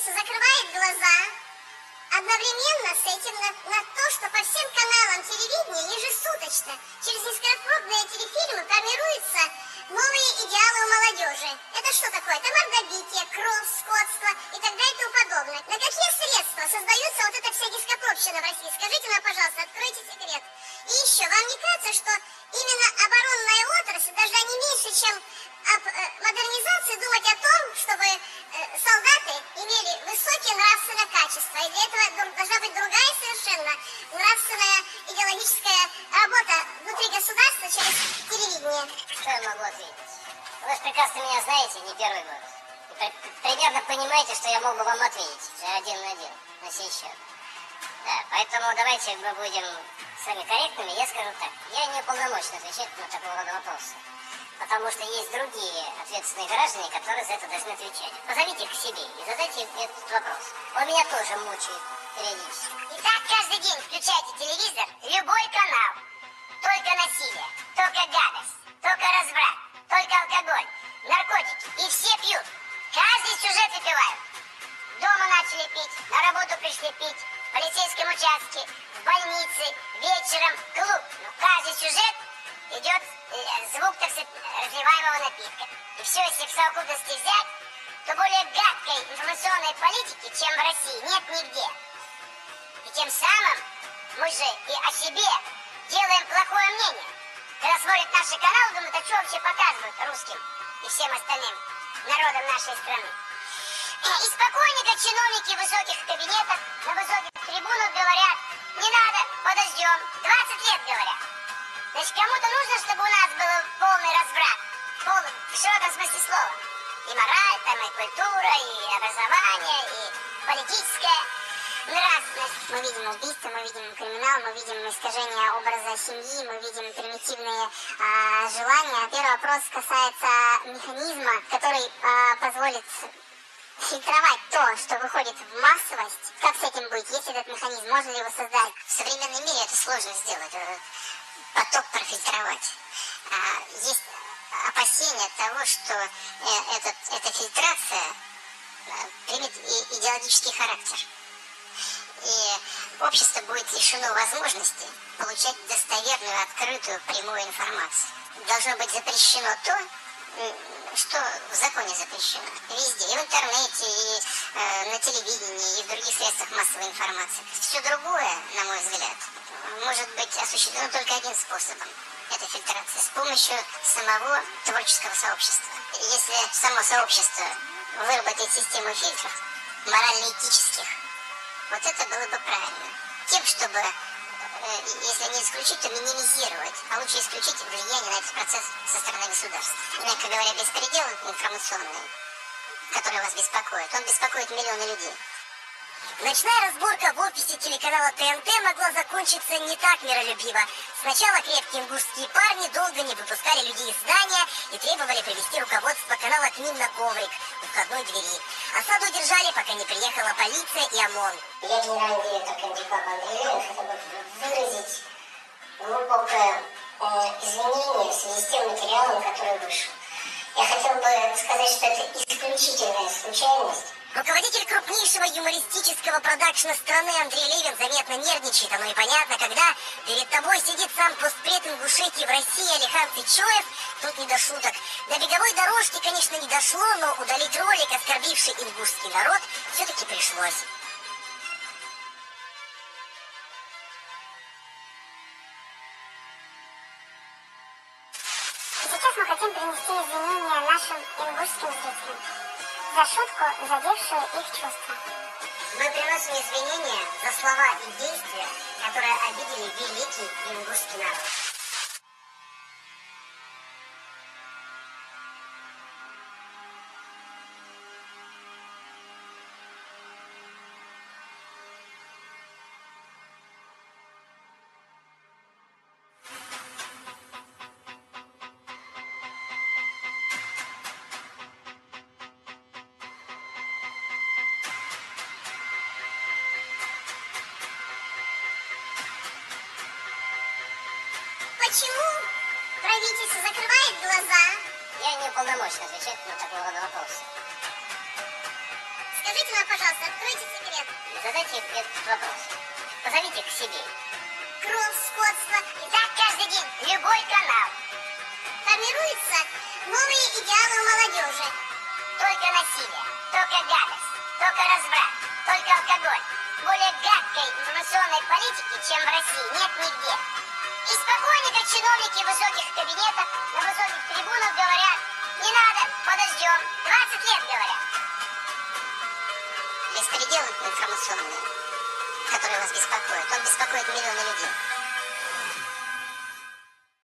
правительство закрывает глаза одновременно с этим на то, что по всем каналам телевидения ежесуточно через низкопробные телефильмы формируются новые идеалы у молодежи. Это что такое? Это мордобитие, кровь, скотство и так далее и тому подобное. На какие средства создается вот эта вся низкопробщина в России? Скажите нам, пожалуйста, откройте секрет. И еще, вам не кажется, что именно оборонная отрасль должна не меньше, чем об модернизации, думать о том, чтобы солдаты имели высокие нравственные качества. И для этого должна быть другая совершенно нравственная идеологическая работа внутри государства через телевидение. Что я могу ответить? Вы же прекрасно меня знаете, не первый год. И примерно понимаете, что я мог бы вам ответить один на один на сей счет. Да, поэтому давайте мы будем с вами корректными. Я скажу так, я не уполномочен отвечать на такого рода вопросы. Потому что есть другие ответственные граждане, которые за это должны отвечать. Позовите их к себе и задайте им этот вопрос. Он меня тоже мучает периодически. Итак, каждый день включайте телевизор, любой канал. Только насилие, только гадость, только разврат, только алкоголь, наркотики. И все пьют. Каждый сюжет выпивают. Дома начали пить, на работу пришли пить, в полицейском участке, в больнице, вечером, клуб. Но каждый сюжет идет звук, так сказать, разливаемого напитка. И все, если в совокупности взять, то более гадкой информационной политики, чем в России, нет нигде. И тем самым мы же и о себе делаем плохое мнение. Когда смотрят наши каналы, думают, а что вообще показывают русским и всем остальным народам нашей страны. И спокойненько чиновники в высоких кабинетах, на высоких трибунах говорят, не надо, подождем. 20 лет говорят. Значит, кому-то нужно, чтобы у нас был полный разврат. Полный, в широком смысле слова. И мораль, там, и культура, и образование, и политическая нравственность. Мы видим убийства, мы видим криминал, мы видим искажение образа семьи, мы видим примитивные желания. Первый вопрос касается механизма, который позволит фильтровать то, что выходит в массовость. Как с этим быть? Есть этот механизм? Можно ли его создать? В современном мире это сложно сделать. Поток профильтровать. Есть опасения того, что эта фильтрация примет идеологический характер. И общество будет лишено возможности получать достоверную, открытую, прямую информацию. Должно быть запрещено то, что в законе запрещено. Везде, и в интернете, и на телевидении, и в других средствах массовой информации. Все другое, на мой взгляд, может быть осуществлено только одним способом. Это фильтрация с помощью самого творческого сообщества. Если само сообщество выработает систему фильтров, морально-этических, вот это было бы правильно. Тем, чтобы, если не исключить, то минимизировать, а лучше исключить влияние на этот процесс со стороны государства. Мягко говоря, беспредел информационный, который вас беспокоит, он беспокоит миллионы людей. Ночная разборка в офисе телеканала ТНТ могла закончиться не так миролюбиво. Сначала крепкие ингушские парни долго не выпускали людей из здания и требовали привести руководство канала к ним на коврик у входной двери. Осаду держали, пока не приехала полиция и ОМОН. Я, генеральный директор Кондипаба Андрей Левин, хотел бы выразить глубокое извинение в связи с тем материалом, который вышел. Я хотел бы сказать, что это исключительная случайность. Руководитель крупнейшего юмористического продакшена страны Андрей Левин заметно нервничает. Оно и понятно, когда перед тобой сидит сам постпред Ингушетии в России Алихан Сычоев, тут не до шуток. До беговой дорожки, конечно, не дошло, но удалить ролик, оскорбивший ингушский народ, все-таки пришлось. Сейчас мы хотим принести извинения нашим ингушским зрителям за шутку, задевшую их чувства. Мы приносим извинения за слова и действия, которые обидели великий ингушский народ. Почему правительство закрывает глаза? Я не уполномочен отвечать на такого рода вопросы. Скажите нам, пожалуйста, откройте секрет. Задайте этот вопрос. Позовите к себе. Кровь, скотство. И так каждый день. Любой канал. Формируются новые идеалы у молодежи. Только насилие, только гадость, только разврат, только алкоголь. Более гадкой информационной политики, чем в России, нет нигде. И спокойненько чиновники высоких кабинетов на высоких трибунах говорят: не надо, подождем. 20 лет говорят. Беспредел информационный, который вас беспокоит, он беспокоит миллионы людей.